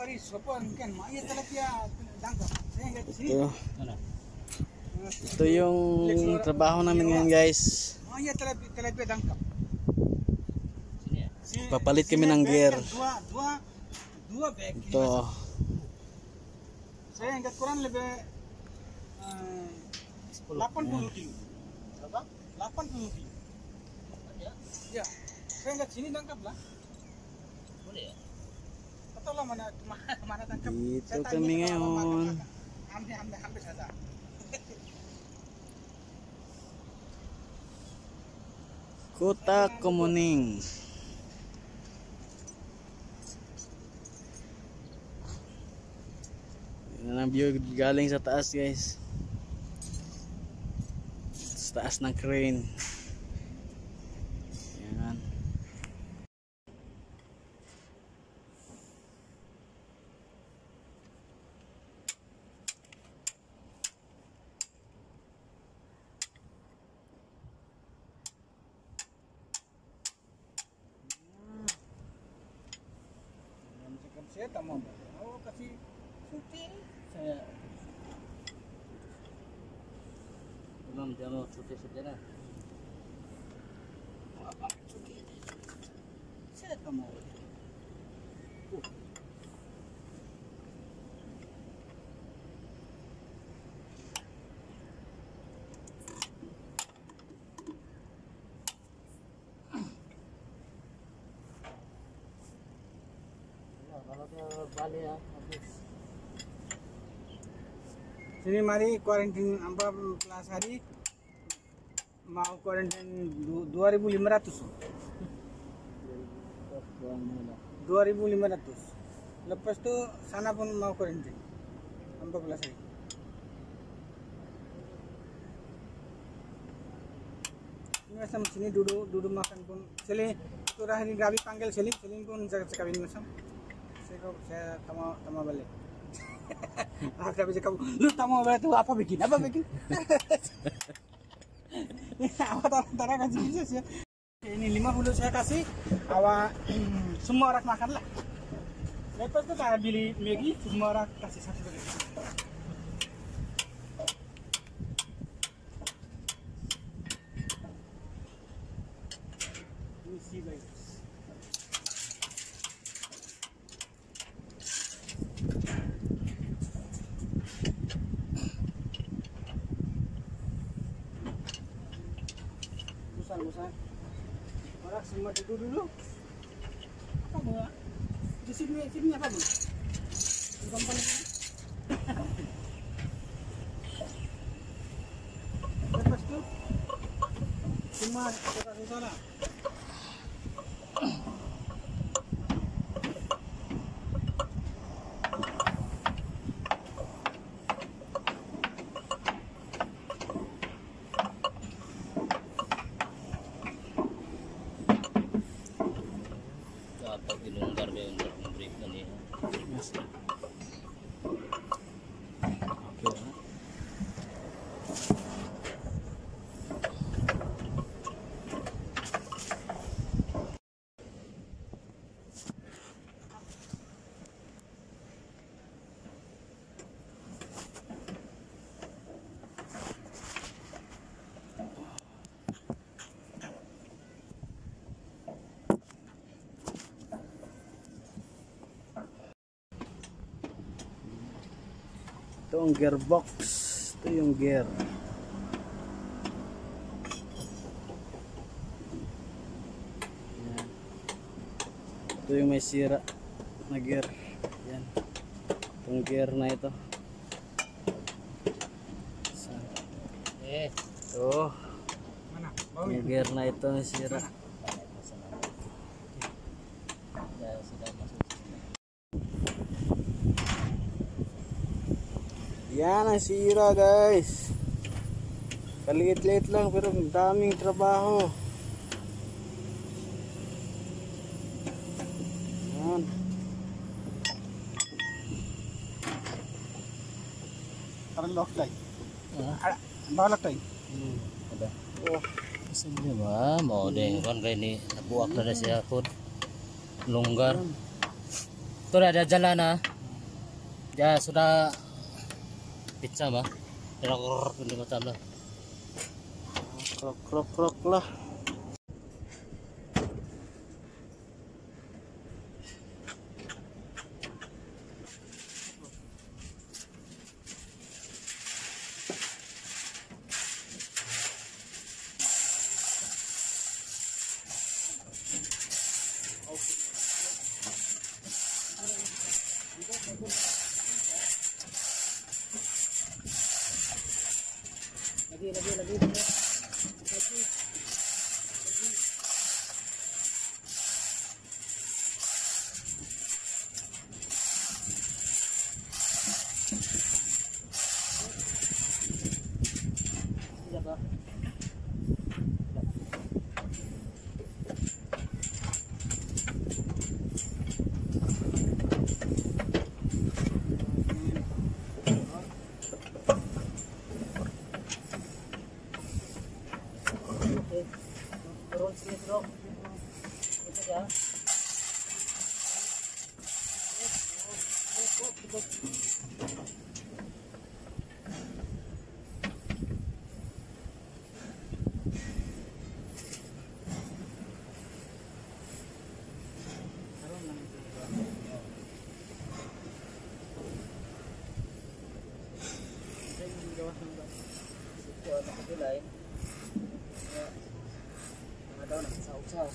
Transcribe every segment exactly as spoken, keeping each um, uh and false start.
Ito. Ito yung trabaho namin ngayon, guys. Papalit kami ng gear. Ito. Saya ingat kurang lebih delapan puluh kilo. Berapa? delapan puluh kilo. Ya. Saya ingat sini tangkap lah. Boleh ya? Betul lah mana mana tangkap. Dito kami ngayon. Hampir hampir hampir saja. Kota Kemuning. Yan ang view galing sa taas, guys. Sa taas ng crane. Yan. Saya tak mau. Oh kasih cuti saya. Belum jangan cuti saja lah. Apa cuti? Saya tak mau. Uh. Kalau balik ya habis. Sini mari kuarantin empat belas hari mau kuarantin dua ribu lima ratus. dua ribu lima ratus. Lepas tu sana pun mau kuarantin empat belas hari. Ini macam sini duduk duduk makan pun. Seling tu hari gabi panggil seling seling pun cakap ini macam. Saya kau saya tama tama balik. Ah, kami cakap, lu tama balik tu apa bikin? Apa bikin? Awak tak tak kasih bisa sih. Ini lima puluh saya kasih, awak semua orang makan lah. Lepas tu saya beli Maggi, semua orang kasih satu lagi. Ini sih guys. Bosan. Orang semua duduk dulu. Apa buat? Di sini sini apa bu? Kompon ini. Lepas tu semua kita di sana. Dilonggar dia untuk memberikan ini. Yes. Okay. Ito ang gearbox. Ito yung gear. Yan. Ito yung may sira na gear. Yan. Itong gear na ito. Eh, ito. Mana? Yung gear na ito may sira. Yan ang sira, guys. Kaliit-liit lang pero daming trabaho. Yan. Parang lock light. ah, Lock light. hmm, ada. Oh. Kasi di ba, mau deh kan kayak ini nabuak na siya food. Longgar. Ito na ada jalan na. Ya sudah pizza mah. Rok ini macam lah. Krok krok krok lah. Lagi, lagi, lagi. Lagi. Turun sini bro. Itu ya. Lain. Ada nak usah-usah.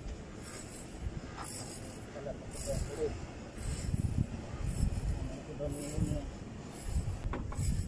Kalau kita turun. Kita minum ni.